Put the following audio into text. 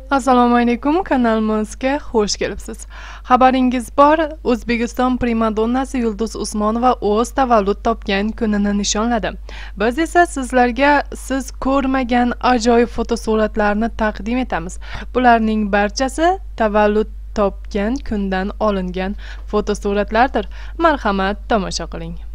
Assalomu alaykum, kanalimizga xush kelibsiz. Xabaringiz bor, O'zbekiston primadonnasi Yulduz Usmonova o'z tavallud topgan kunini nishonladi. Biz esa sizlarga siz ko'rmagan ajoyib fotosuratlarni taqdim etamiz. Bularning barchasi tavallud topgan kundan olingan fotosuratlardir. Marhamat, tomosha qiling.